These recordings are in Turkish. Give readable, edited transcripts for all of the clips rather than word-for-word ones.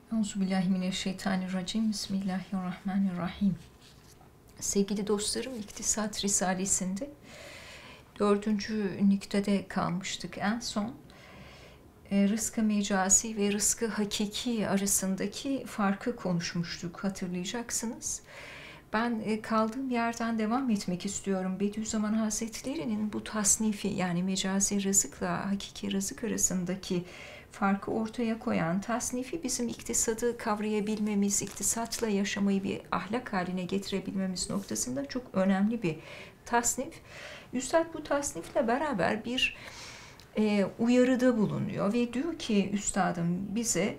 Euzubillahimineşşeytanirracim. Bismillahirrahmanirrahim. Sevgili dostlarım, İktisat Risalesi'nde 4. nüktede kalmıştık en son. Rızkı mecazi ve rızkı hakiki arasındaki farkı konuşmuştuk, hatırlayacaksınız. Ben kaldığım yerden devam etmek istiyorum. Bediüzzaman Hazretleri'nin bu tasnifi, yani mecazi rızıkla hakiki rızık arasındaki farkı ortaya koyan tasnifi bizim iktisadı kavrayabilmemiz, iktisatla yaşamayı bir ahlak haline getirebilmemiz noktasında çok önemli bir tasnif. Üstad bu tasnifle beraber bir uyarıda bulunuyor ve diyor ki üstadım bize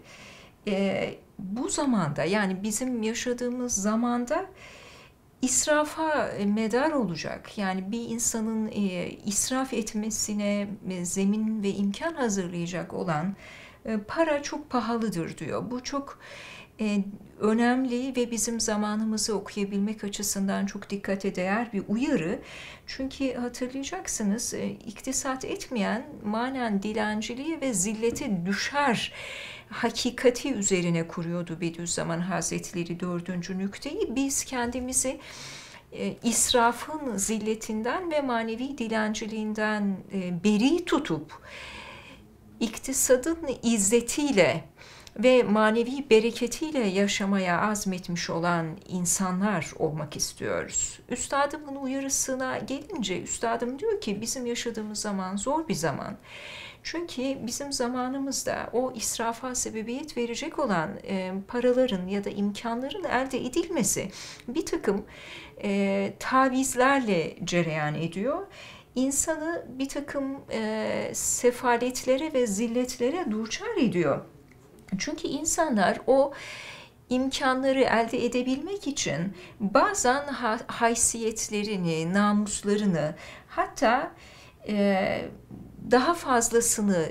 bu zamanda, yani bizim yaşadığımız zamanda israfa medar olacak. Yani bir insanın israf etmesine zemin ve imkan hazırlayacak olan para çok pahalıdır diyor. Bu çok önemli ve bizim zamanımızı okuyabilmek açısından çok dikkate değer bir uyarı. Çünkü hatırlayacaksınız, iktisat etmeyen manen dilenciliğe ve zillete düşer hakikati üzerine kuruyordu Bediüzzaman Hazretleri 4. nükteyi. Biz kendimizi israfın zilletinden ve manevi dilenciliğinden beri tutup iktisadın izzetiyle ve manevi bereketiyle yaşamaya azmetmiş olan insanlar olmak istiyoruz. Üstadımın uyarısına gelince, üstadım diyor ki bizim yaşadığımız zaman zor bir zaman. Çünkü bizim zamanımızda o israfa sebebiyet verecek olan paraların ya da imkanların elde edilmesi bir takım tavizlerle cereyan ediyor. İnsanı bir takım sefaletlere ve zilletlere duçar ediyor. Çünkü insanlar o imkanları elde edebilmek için bazen haysiyetlerini, namuslarını, hatta daha fazlasını,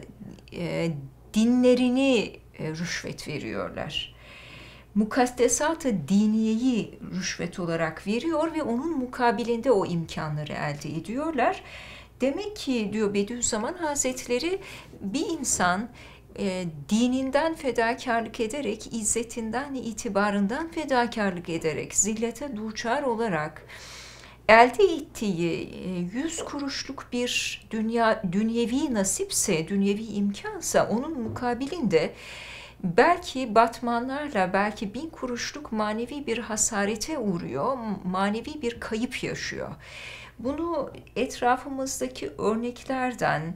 dinlerini rüşvet veriyorlar. Mukaddesat-ı diniyeyi rüşvet olarak veriyor ve onun mukabilinde o imkanları elde ediyorlar. Demek ki diyor Bediüzzaman Hazretleri, bir insan dininden fedakarlık ederek, izzetinden, itibarından fedakarlık ederek, zillete duçar olarak elde ettiği 100 kuruşluk bir dünyevi nasipse, dünyevi imkansa, onun mukabilinde belki batmanlarla, belki 1000 kuruşluk manevi bir hasarete uğruyor, manevi bir kayıp yaşıyor. Bunu etrafımızdaki örneklerden,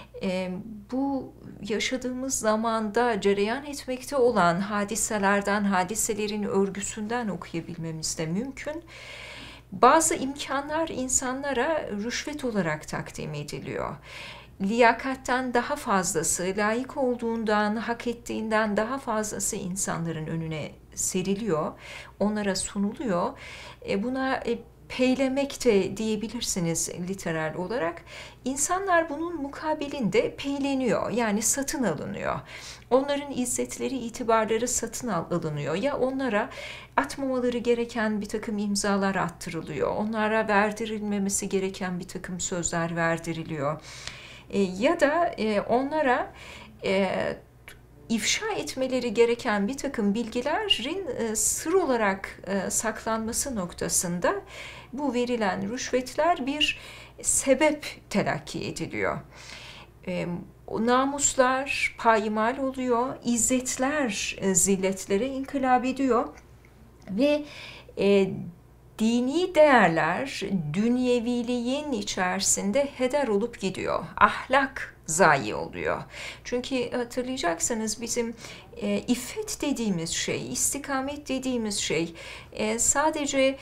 bu yaşadığımız zamanda cereyan etmekte olan hadiselerden, hadiselerin örgüsünden okuyabilmemiz de mümkün. Bazı imkanlar insanlara rüşvet olarak takdim ediliyor. Liyakatten daha fazlası, layık olduğundan, hak ettiğinden daha fazlası insanların önüne seriliyor, onlara sunuluyor. Buna peylemek de diyebilirsiniz literal olarak. İnsanlar bunun mukabilinde peyleniyor, yani satın alınıyor. Onların izzetleri, itibarları satın alınıyor. Ya onlara atmamaları gereken bir takım imzalar attırılıyor. Onlara verdirilmemesi gereken bir takım sözler verdiriliyor. Ya da onlara ifşa etmeleri gereken bir takım bilgilerin sır olarak saklanması noktasında bu verilen rüşvetler bir sebep telakki ediliyor. Namuslar payimal oluyor, izzetler zilletlere inkılap ediyor ve dini değerler dünyeviliğin içerisinde heder olup gidiyor. Ahlak zayi oluyor. Çünkü hatırlayacaksınız bizim iffet dediğimiz şey, istikamet dediğimiz şey sadece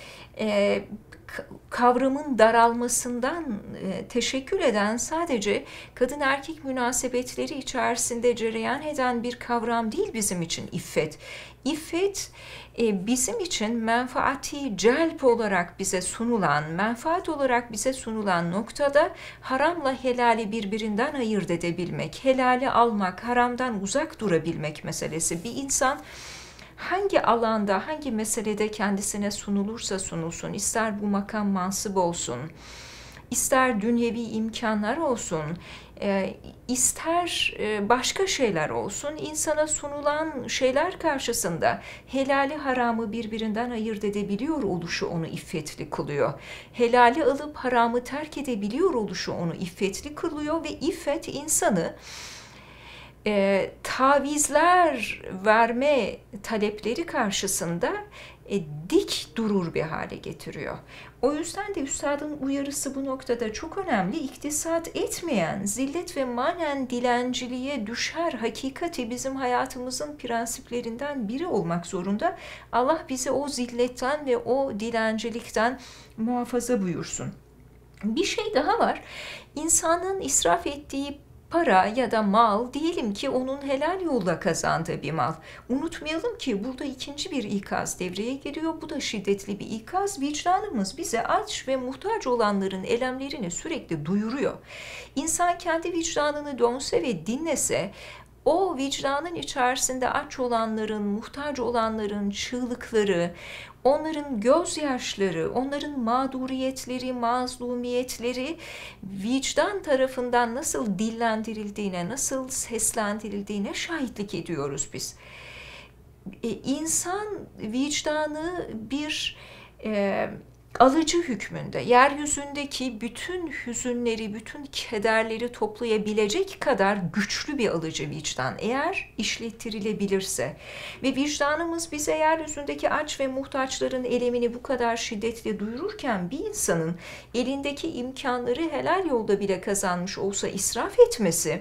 kavramın daralmasından teşekkül eden, sadece kadın erkek münasebetleri içerisinde cereyan eden bir kavram değil bizim için iffet. İffet bizim için menfaati celp olarak bize sunulan, menfaat olarak bize sunulan noktada haramla helali birbirinden ayırt edebilmek, helali almak, haramdan uzak durabilmek meselesi. Bir insan hangi alanda, hangi meselede kendisine sunulursa sunulsun, ister bu makam mansıp olsun, ister dünyevi imkanlar olsun, ister başka şeyler olsun, insana sunulan şeyler karşısında helali haramı birbirinden ayırt edebiliyor oluşu onu iffetli kılıyor. Helali alıp haramı terk edebiliyor oluşu onu iffetli kılıyor ve iffet insanı tavizler verme talepleri karşısında dik durur bir hale getiriyor. O yüzden de üstadın uyarısı bu noktada çok önemli. İktisat etmeyen, zillet ve manen dilenciliğe düşer hakikati bizim hayatımızın prensiplerinden biri olmak zorunda. Allah bizi o zilletten ve o dilencilikten muhafaza buyursun. Bir şey daha var. İnsanın israf ettiği para ya da mal, diyelim ki onun helal yolla kazandığı bir mal. Unutmayalım ki burada ikinci bir ikaz devreye giriyor. Bu da şiddetli bir ikaz. Vicdanımız bize aç ve muhtaç olanların elemlerini sürekli duyuruyor. İnsan kendi vicdanını dönse ve dinlese, o vicdanın içerisinde aç olanların, muhtaç olanların çığlıkları, onların gözyaşları, onların mağduriyetleri, mazlumiyetleri vicdan tarafından nasıl dillendirildiğine, nasıl seslendirildiğine şahitlik ediyoruz biz. İnsan vicdanı bir alıcı hükmünde, yeryüzündeki bütün hüzünleri, bütün kederleri toplayabilecek kadar güçlü bir alıcı vicdan eğer işlettirilebilirse ve vicdanımız bize yeryüzündeki aç ve muhtaçların elemini bu kadar şiddetli duyururken bir insanın elindeki imkanları helal yolda bile kazanmış olsa israf etmesi,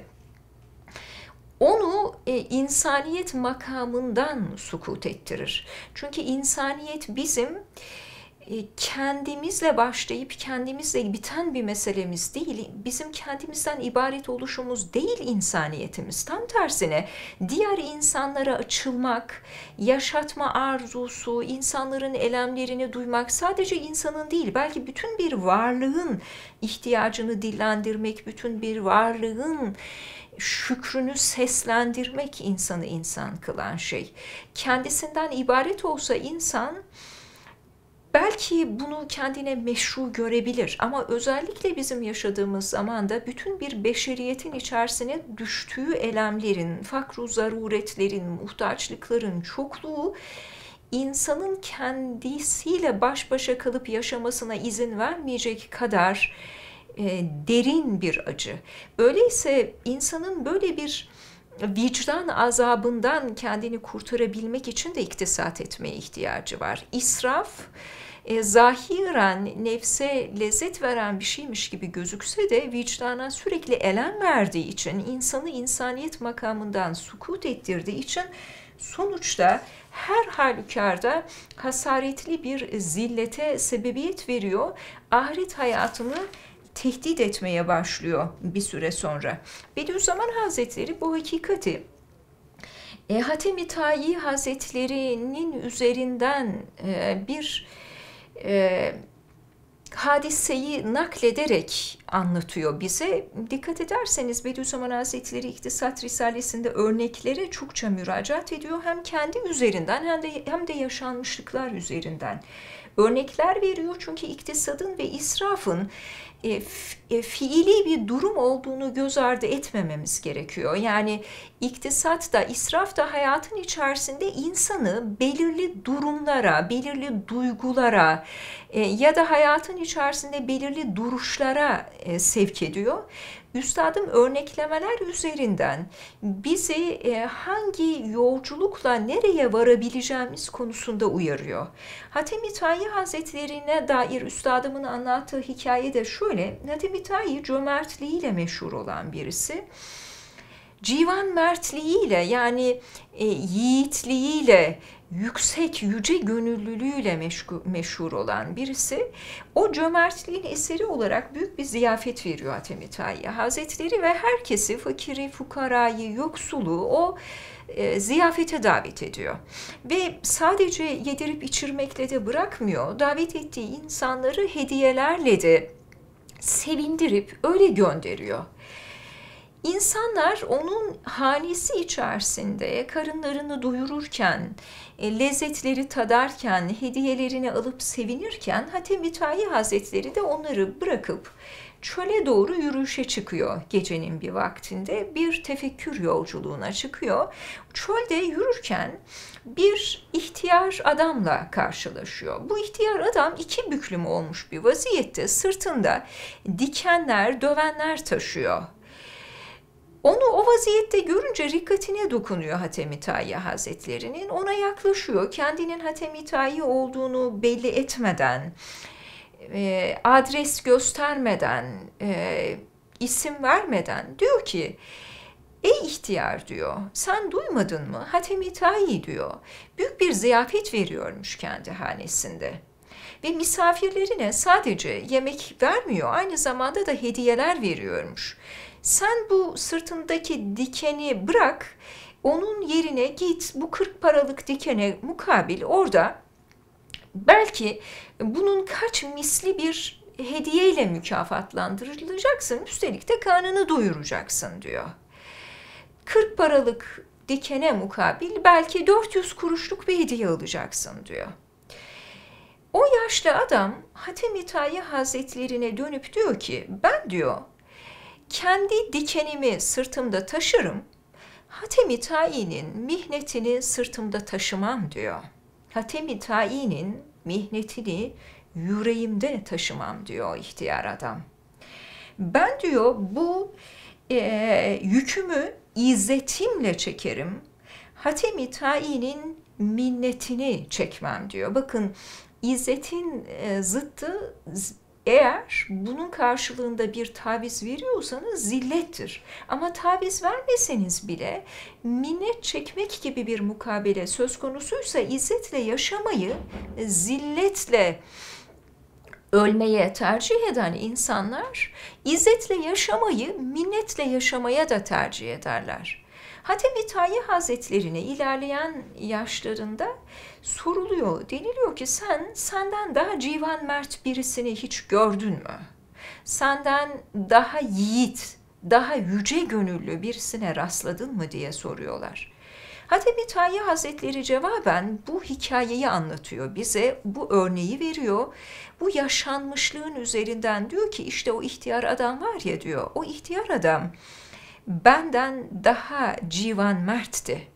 onu insaniyet makamından sukut ettirir. Çünkü insaniyet bizim kendimizle başlayıp kendimizle biten bir meselemiz değil, bizim kendimizden ibaret oluşumuz değil insaniyetimiz. Tam tersine diğer insanlara açılmak, yaşatma arzusu, insanların elemlerini duymak, sadece insanın değil, belki bütün bir varlığın ihtiyacını dillendirmek, bütün bir varlığın şükrünü seslendirmek insanı insan kılan şey. Kendisinden ibaret olsa insan, belki bunu kendine meşru görebilir ama özellikle bizim yaşadığımız zamanda bütün bir beşeriyetin içerisine düştüğü elemlerin, fakru zaruretlerin, muhtaçlıkların çokluğu insanın kendisiyle baş başa kalıp yaşamasına izin vermeyecek kadar derin bir acı. Öyleyse insanın böyle bir vicdan azabından kendini kurtarabilmek için de iktisat etmeye ihtiyacı var. İsraf, zahiren nefse lezzet veren bir şeymiş gibi gözükse de vicdana sürekli elem verdiği için, insanı insaniyet makamından sukut ettirdiği için sonuçta her halükarda hasaretli bir zillete sebebiyet veriyor. Ahiret hayatını tehdit etmeye başlıyor bir süre sonra. Bediüzzaman Hazretleri bu hakikati Hatem-i Tayi Hazretleri'nin üzerinden bir hadiseyi naklederek anlatıyor bize. Dikkat ederseniz Bediüzzaman Hazretleri İktisat Risalesi'nde örneklere çokça müracaat ediyor. Hem kendi üzerinden hem de yaşanmışlıklar üzerinden örnekler veriyor. Çünkü iktisadın ve israfın fiili bir durum olduğunu göz ardı etmememiz gerekiyor. Yani iktisat da israf da hayatın içerisinde insanı belirli durumlara, belirli duygulara ya da hayatın içerisinde belirli duruşlara sevk ediyor. Üstadım örneklemeler üzerinden bizi hangi yolculukla nereye varabileceğimiz konusunda uyarıyor. Hatem-i Tayi Hazretlerine dair üstadımın anlattığı hikaye de şöyle. Hatem-i Tayi cömertliğiyle meşhur olan birisi. Civan mertliğiyle, yani yiğitliğiyle, yüksek, yüce gönüllülüğüyle meşhur olan birisi. O cömertliğin eseri olarak büyük bir ziyafet veriyor Hatem-i Tayi Hazretleri ve herkesi, fakiri, fukarayı, yoksulu o ziyafete davet ediyor. Ve sadece yedirip içirmekle de bırakmıyor. Davet ettiği insanları hediyelerle de sevindirip öyle gönderiyor. İnsanlar onun hanesi içerisinde karınlarını doyururken, lezzetleri tadarken, hediyelerini alıp sevinirken Hatem-i Tayi Hazretleri de onları bırakıp çöle doğru yürüyüşe çıkıyor gecenin bir vaktinde. Bir tefekkür yolculuğuna çıkıyor. Çölde yürürken bir ihtiyar adamla karşılaşıyor. Bu ihtiyar adam iki büklüm olmuş bir vaziyette, sırtında dikenler, dövenler taşıyor. Onu o vaziyette görünce rikkatine dokunuyor Hatem-i Tahi Hazretleri'nin. Ona yaklaşıyor. Kendinin Hatem-i Tahi olduğunu belli etmeden, adres göstermeden, isim vermeden diyor ki, ey ihtiyar diyor, sen duymadın mı? Hatem-i Tahi diyor, büyük bir ziyafet veriyormuş kendi hanesinde. Ve misafirlerine sadece yemek vermiyor, aynı zamanda da hediyeler veriyormuş. Sen bu sırtındaki dikeni bırak, onun yerine git bu 40 paralık dikene mukabil orada belki bunun kaç misli bir hediyeyle mükafatlandırılacaksın, üstelik de karnını doyuracaksın diyor. 40 paralık dikene mukabil belki 400 kuruşluk bir hediye alacaksın diyor. O yaşlı adam Hatem-i Tahi Hazretlerine dönüp diyor ki, ben diyor kendi dikenimi sırtımda taşırım, Hatem-i Tahi'nin mihnetini sırtımda taşımam diyor. Hatem-i Tahi'nin mihnetini yüreğimde taşımam diyor ihtiyar adam. Ben diyor bu yükümü izzetimle çekerim, Hatem-i Tahi'nin minnetini çekmem diyor. Bakın, İzzetin zıttı, eğer bunun karşılığında bir taviz veriyorsanız zillettir. Ama taviz vermeseniz bile minnet çekmek gibi bir mukabele söz konusuysa izzetle yaşamayı zilletle ölmeye tercih eden insanlar izzetle yaşamayı minnetle yaşamaya da tercih ederler. Hatem-i Tahi Hazretlerine ilerleyen yaşlarında soruluyor, deniliyor ki senden daha civan mert birisini hiç gördün mü? Senden daha yiğit, daha yüce gönüllü birisine rastladın mı diye soruyorlar. Hatem-i Tahi Hazretleri cevaben bu hikayeyi anlatıyor bize, bu örneği veriyor. Bu yaşanmışlığın üzerinden diyor ki, işte o ihtiyar adam var ya diyor, o ihtiyar adam benden daha civan mertti.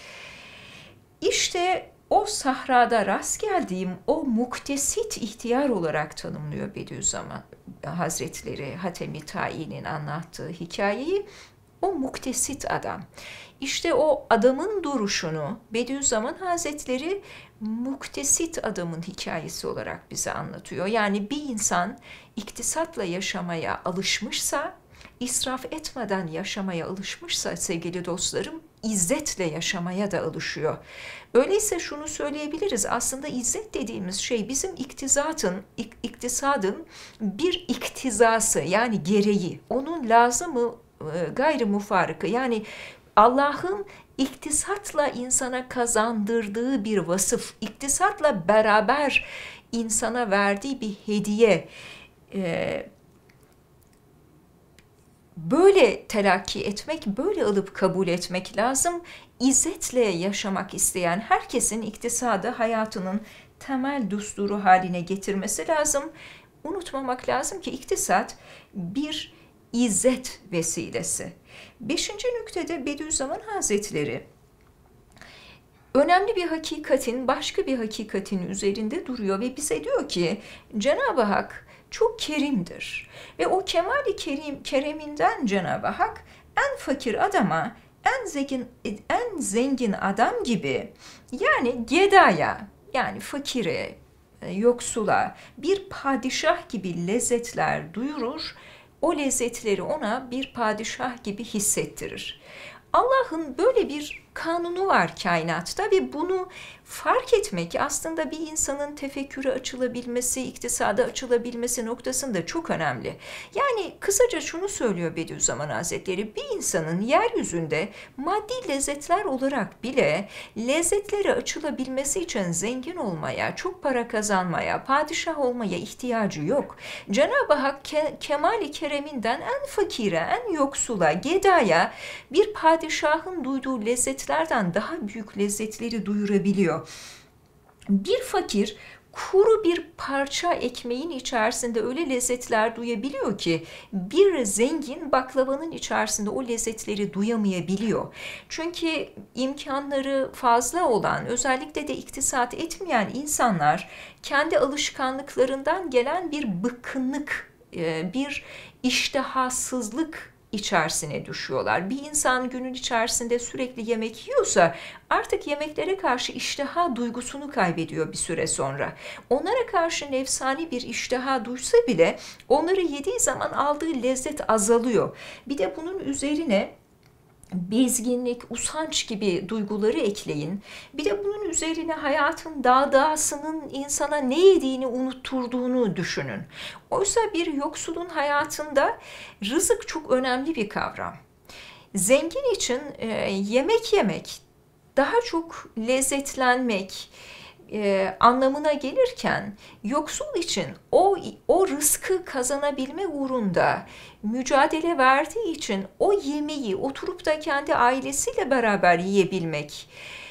İşte o sahrada rast geldiğim o muktesit ihtiyar olarak tanımlıyor Bediüzzaman Hazretleri Hatem-i Tahi'nin anlattığı hikayeyi. O muktesit adam. İşte o adamın duruşunu Bediüzzaman Hazretleri muktesit adamın hikayesi olarak bize anlatıyor. Yani bir insan iktisatla yaşamaya alışmışsa, israf etmeden yaşamaya alışmışsa sevgili dostlarım, izzetle yaşamaya da alışıyor. Öyleyse şunu söyleyebiliriz, aslında izzet dediğimiz şey bizim iktisadın bir iktizası, yani gereği, onun lazımı gayrı mufarıkı, yani Allah'ın iktisatla insana kazandırdığı bir vasıf, iktisatla beraber insana verdiği bir hediye. Böyle telakki etmek, böyle alıp kabul etmek lazım. İzzetle yaşamak isteyen herkesin iktisadı hayatının temel düsturu haline getirmesi lazım. Unutmamak lazım ki iktisat bir izzet vesilesi. 5. nüktede Bediüzzaman Hazretleri önemli bir hakikatin başka bir hakikatin üzerinde duruyor ve bize diyor ki Cenab-ı Hak çok kerimdir ve o kemali kereminden Cenab-ı Hak en fakir adama en zengin adam gibi, yani gedaya, yani fakire, yoksula bir padişah gibi lezzetler duyurur, o lezzetleri ona bir padişah gibi hissettirir. Allah'ın böyle bir kanunu var kainatta ve bunu fark etmek aslında bir insanın tefekküre açılabilmesi, iktisada açılabilmesi noktasında çok önemli. Yani kısaca şunu söylüyor Bediüzzaman Hazretleri, bir insanın yeryüzünde maddi lezzetler olarak bile lezzetlere açılabilmesi için zengin olmaya, çok para kazanmaya, padişah olmaya ihtiyacı yok. Cenab-ı Hak kemali kereminden en fakire, en yoksula, gedaya bir padişahın duyduğu lezzetlerden daha büyük lezzetleri duyurabiliyor. Bir fakir kuru bir parça ekmeğin içerisinde öyle lezzetler duyabiliyor ki bir zengin baklavanın içerisinde o lezzetleri duyamayabiliyor. Çünkü imkanları fazla olan, özellikle de iktisat etmeyen insanlar kendi alışkanlıklarından gelen bir bıkkınlık, bir iştahasızlık içerisine düşüyorlar. Bir insan günün içerisinde sürekli yemek yiyorsa artık yemeklere karşı iştaha duygusunu kaybediyor bir süre sonra. Onlara karşı nefsani bir iştaha duysa bile onları yediği zaman aldığı lezzet azalıyor. Bir de bunun üzerine bezginlik, usanç gibi duyguları ekleyin. Bir de bunun üzerine hayatın dağdağısının insana ne yediğini unutturduğunu düşünün. Oysa bir yoksulun hayatında rızık çok önemli bir kavram. Zengin için yemek yemek, daha çok lezzetlenmek anlamına gelirken yoksul için o rızkı kazanabilme uğrunda mücadele verdiği için o yemeği oturup da kendi ailesiyle beraber yiyebilmek,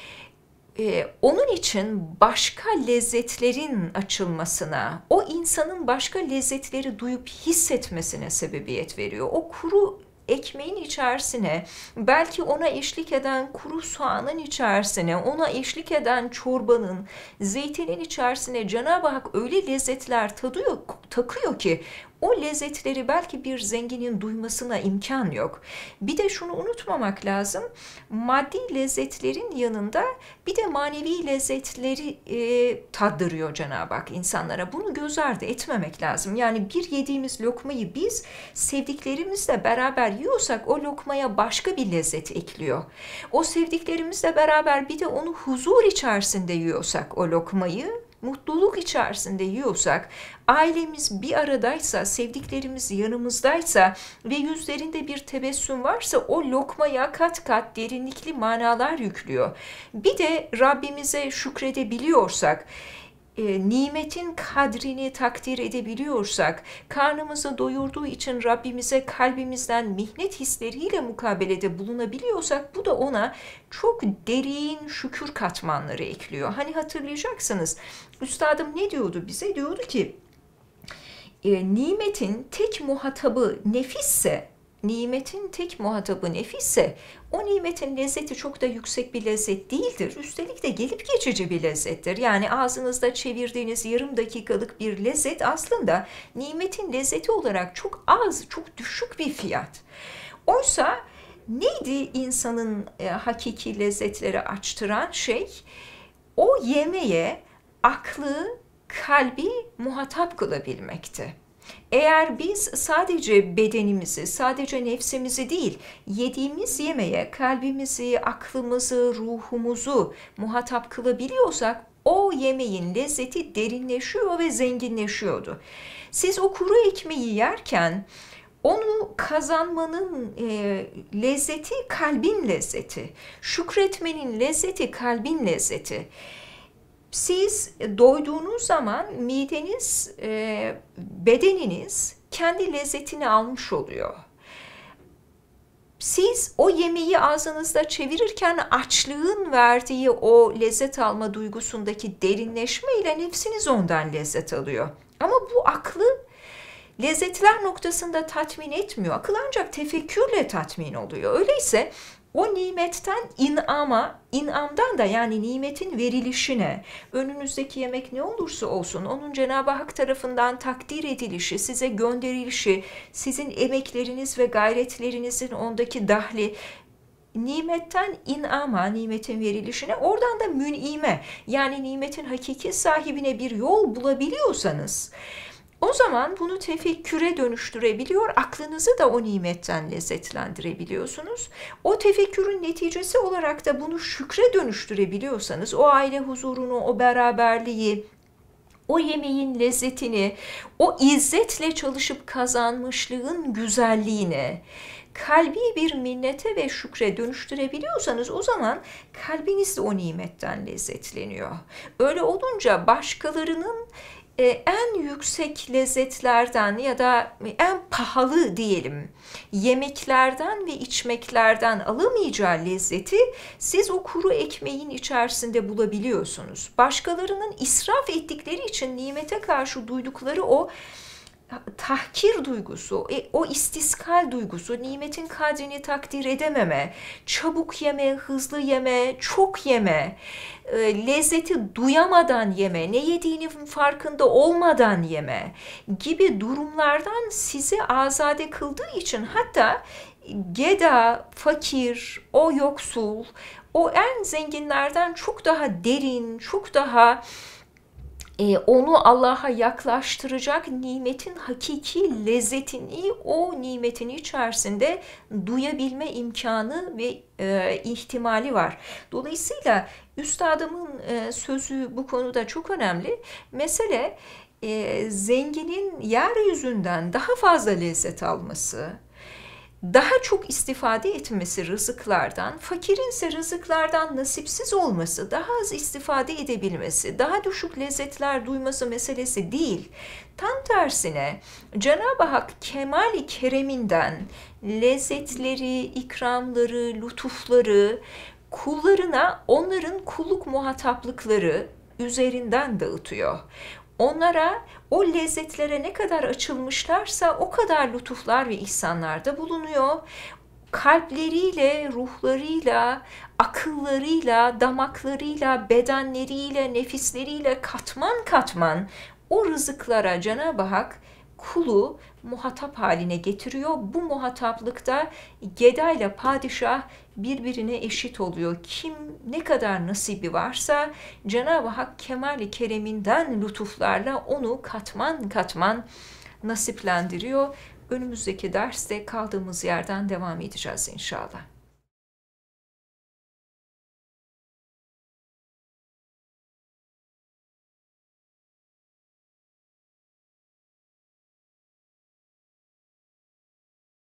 onun için başka lezzetlerin açılmasına, o insanın başka lezzetleri duyup hissetmesine sebebiyet veriyor. O kuru ekmeğin içerisine, belki ona eşlik eden kuru soğanın içerisine, ona eşlik eden çorbanın, zeytinin içerisine Cenab-ı Hak öyle lezzetler takıyor ki o lezzetleri belki bir zenginin duymasına imkan yok. Bir de şunu unutmamak lazım. Maddi lezzetlerin yanında bir de manevi lezzetleri tattırıyor Cenab-ı Hak insanlara. Bunu göz ardı etmemek lazım. Yani bir yediğimiz lokmayı biz sevdiklerimizle beraber yiyorsak o lokmaya başka bir lezzet ekliyor. O sevdiklerimizle beraber bir de onu huzur içerisinde yiyorsak o lokmayı, mutluluk içerisinde yiyorsak, ailemiz bir aradaysa, sevdiklerimiz yanımızdaysa ve yüzlerinde bir tebessüm varsa o lokmaya kat kat derinlikli manalar yüklüyor. Bir de Rabbimize şükredebiliyorsak, nimetin kadrini takdir edebiliyorsak, karnımızı doyurduğu için Rabbimize kalbimizden mihnet hisleriyle mukabelede bulunabiliyorsak, bu da ona çok derin şükür katmanları ekliyor. Hani hatırlayacaksınız, Üstadım ne diyordu bize? Diyordu ki, nimetin tek muhatabı nefisse, o nimetin lezzeti çok da yüksek bir lezzet değildir. Üstelik de gelip geçici bir lezzettir. Yani ağzınızda çevirdiğiniz yarım dakikalık bir lezzet aslında nimetin lezzeti olarak çok az, çok düşük bir fiyat. Oysa neydi insanın hakiki lezzetleri açtıran şey? O yemeğe aklı, kalbi muhatap kılabilmekti. Eğer biz sadece bedenimizi, sadece nefsimizi değil, yediğimiz yemeğe kalbimizi, aklımızı, ruhumuzu muhatap kılabiliyorsak, o yemeğin lezzeti derinleşiyor ve zenginleşiyordu. Siz o kuru ekmeği yerken, onu kazanmanın lezzeti kalbin lezzeti, şükretmenin lezzeti kalbin lezzeti. Siz doyduğunuz zaman mideniz, bedeniniz kendi lezzetini almış oluyor. Siz o yemeği ağzınızda çevirirken açlığın verdiği o lezzet alma duygusundaki derinleşme ile nefsiniz ondan lezzet alıyor. Ama bu aklı lezzetler noktasında tatmin etmiyor. Akıl ancak tefekkürle tatmin oluyor. Öyleyse o nimetten inamdan da, yani nimetin verilişine, önünüzdeki yemek ne olursa olsun, onun Cenab-ı Hak tarafından takdir edilişi, size gönderilişi, sizin emekleriniz ve gayretlerinizin ondaki dahli, nimetten nimetin verilişine, oradan da mün'ime, yani nimetin hakiki sahibine bir yol bulabiliyorsanız, o zaman bunu tefekküre dönüştürebiliyor, aklınızı da o nimetten lezzetlendirebiliyorsunuz. O tefekkürün neticesi olarak da bunu şükre dönüştürebiliyorsanız, o aile huzurunu, o beraberliği, o yemeğin lezzetini, o izzetle çalışıp kazanmışlığın güzelliğini, kalbi bir minnete ve şükre dönüştürebiliyorsanız, o zaman kalbiniz de o nimetten lezzetleniyor. Öyle olunca başkalarının En yüksek lezzetlerden ya da en pahalı diyelim yemeklerden ve içmeklerden alamayacağı lezzeti siz o kuru ekmeğin içerisinde bulabiliyorsunuz. Başkalarının israf ettikleri için nimete karşı duydukları o tahkir duygusu, o istiskal duygusu, nimetin kadrini takdir edememe, çabuk yeme, hızlı yeme, çok yeme, lezzeti duyamadan yeme, ne yediğinin farkında olmadan yeme gibi durumlardan sizi azade kıldığı için hatta geda, fakir, o yoksul, o en zenginlerden çok daha derin, çok daha onu Allah'a yaklaştıracak nimetin hakiki lezzetini o nimetin içerisinde duyabilme imkanı ve ihtimali var. Dolayısıyla üstadımın sözü bu konuda çok önemli. Mesele zenginin yeryüzünden daha fazla lezzet alması, daha çok istifade etmesi rızıklardan, fakirin ise rızıklardan nasipsiz olması, daha az istifade edebilmesi, daha düşük lezzetler duyması meselesi değil. Tam tersine Cenab-ı Hak kemali kereminden lezzetleri, ikramları, lütufları kullarına onların kulluk muhataplıkları üzerinden dağıtıyor. Onlara o lezzetlere ne kadar açılmışlarsa o kadar lütuflar ve ihsanlarda bulunuyor. Kalpleriyle, ruhlarıyla, akıllarıyla, damaklarıyla, bedenleriyle, nefisleriyle katman katman o rızıklara Cenab-ı Hak kulu muhatap haline getiriyor. Bu muhataplıkta geda ile padişah birbirine eşit oluyor. Kim ne kadar nasibi varsa Cenab-ı Hak kemali kereminden lütuflarla onu katman katman nasiplendiriyor. Önümüzdeki derste kaldığımız yerden devam edeceğiz inşallah.